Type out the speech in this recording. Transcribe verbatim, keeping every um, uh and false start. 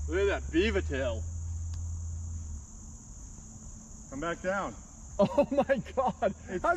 Look at that beaver tail. Come back down. Oh my God. It's